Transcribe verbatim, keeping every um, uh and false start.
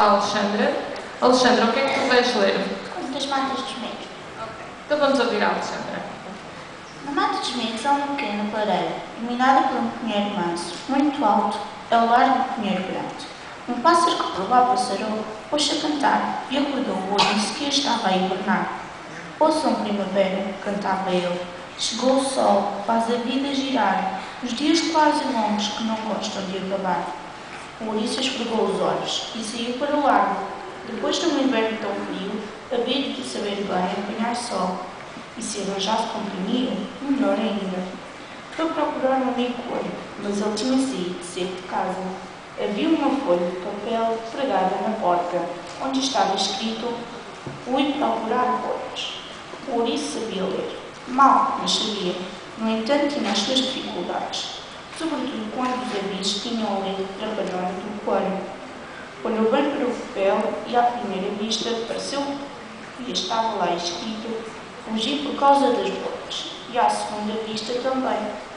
para a Alexandra. Alexandra, o que é que tu vais ler? Conto das Matas dos Meios. Ok. Então vamos ouvir a Alexandra. Na Mata dos Meios há uma pequena clareira, iluminada por um pinheiro manso, muito alto, ao largo do pinheiro grande. Um pássaro que por lá passarou, pôs-se a cantar e acordou o olho e disse que estava a hibernar. Ouçam primavera, cantava ele. Chegou o sol, faz a vida girar, os dias claros e longos que não gostam de acabar. O ouriço esfregou os olhos e saiu para o largo. Depois de um inverno tão frio, havia de saber bem apanhar sol. E se arranjasse companhia, melhor ainda. Foi procurar um amigo coelho, mas ele tinha saído cedo de casa. Havia uma folha de papel pregada na porta, onde estava escrito: fui procurar coelhos. O ouriço sabia ler. Mal, mas sabia. No entanto, tinha as suas dificuldades, sobretudo quando os avisos tinham a letra trabalhona do coelho. Olhou bem para o papel e, à primeira vista, pareceu que estava lá escrito: fugir por causa das botas, e à segunda vista também.